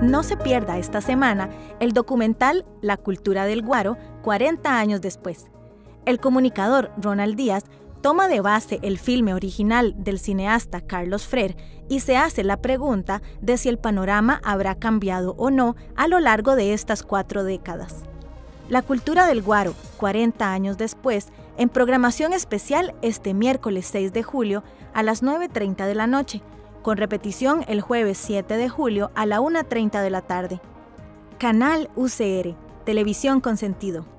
No se pierda esta semana el documental La cultura del guaro, 40 años después. El comunicador Ronald Díaz toma de base el filme original del cineasta Carlos Freire y se hace la pregunta de si el panorama habrá cambiado o no a lo largo de estas 4 décadas. La cultura del guaro, 40 años después, en programación especial este miércoles 6 de julio a las 9:30 de la noche, con repetición el jueves 7 de julio a la 1:30 de la tarde. Canal UCR, Televisión con Sentido.